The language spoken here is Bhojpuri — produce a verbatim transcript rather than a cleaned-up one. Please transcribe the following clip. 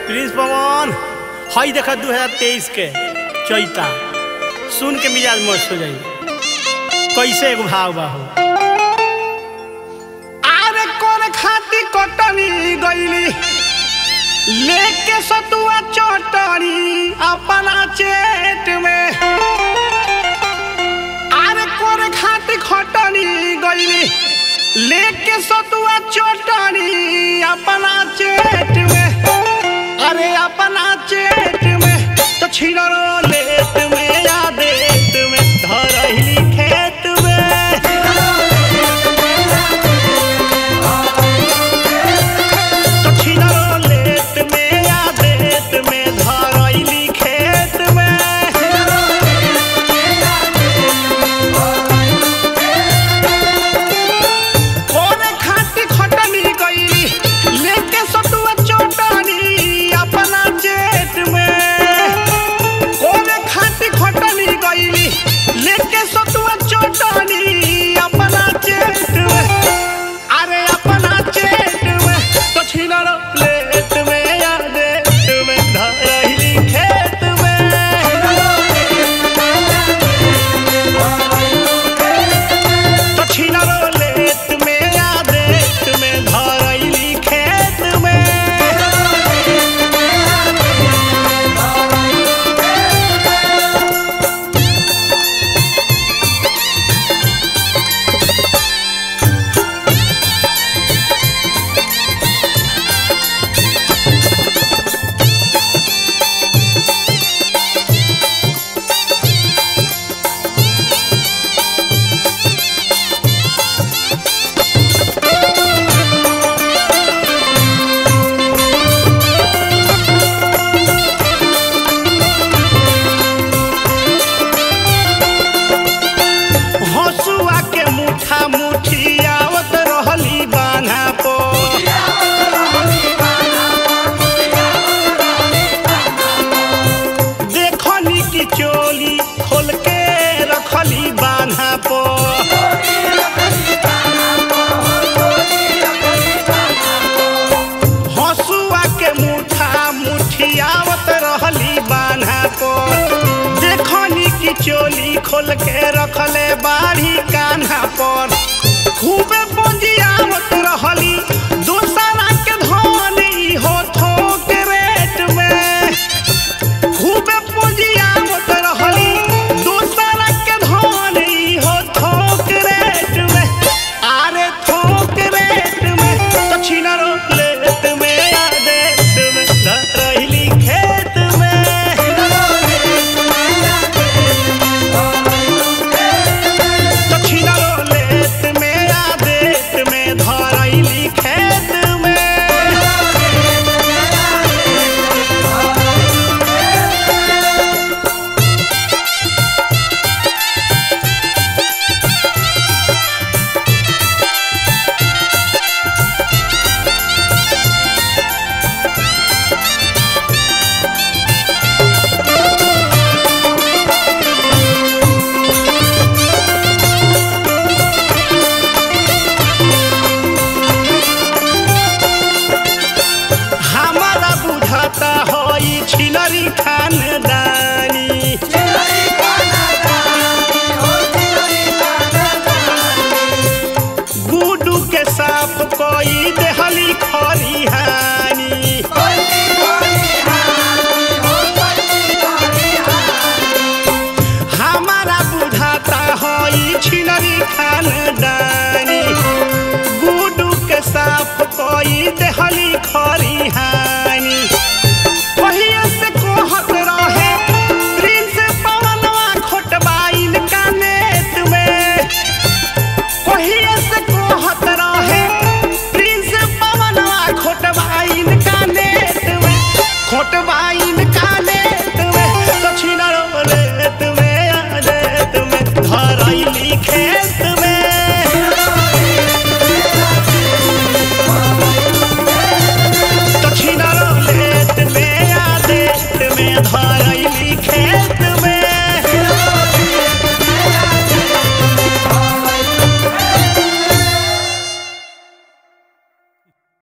प्रिंस पवन हई देखा दो हजार तेईस के चैता सुन के मिजाज मस्त हो जाई। कैसे एगो भाव बा हो आरे कोन खाती कटनी गईली लेके सतुआ चटनी अपना चेट में। आरे कोन खाती खटनी गईली लेके सतुआ चटनी अपना चेट में। अरे अपना चेट में तो छिड़ो लेट में या देत में धरहिली खेत में। तो छिड़ो लेट में या देत में धरहिली खेत में। कोने खाती खटनी गईली लेके सतुआ चटनी अपना चेट में। कोने खाती खटनी गईली लेके सतुआ चटनी अपना चेट में। अरे अपना चेट में तो छिलो लेट में या देत में धरहिली खेत में। तो छिलो लेट में या देत में धरहिली खेत में। हसुआ के मुठा मुठी आवत रहली बान्हा पो। देखनी की चोली खोल के रखली बान्हा पो। हसुआ के मुठा मुठी आवत रहली बान्हा पो। देखनी की चोली खोल के रखले बाढ़ी कान्हा पर। खूबे पूंजियावत रहली दूसरा के धन हो थोक रेट में। खूबे पूंजियावत रहली दूसरा के धन हो थोक रेट में। आरे थोक रेट में तो छिनरो लेट में या देत में धरहिली खेत में। तो छिनरो लेट में या देत में धरहिली खेत में। हमारा बुझाता होई छिलरी खानदानी। गुडू के साफ कोई देहली खरिहानी। हमारा बुझाता होई छिलरी खानदानी। गुडू के साफ कोई देहली खरिहानी। पहिए से कोहत रहे प्रिंस पवनवा खोटबाइन का नेत में। पहिए से कोहत रहे प्रिंस पवनवा खोटबाइन का नेत में। खोटबाइन का नेत में तो छिनरो लेत में या देत में धरहिली खेत में। तो छिनरो लेट में या देत में धर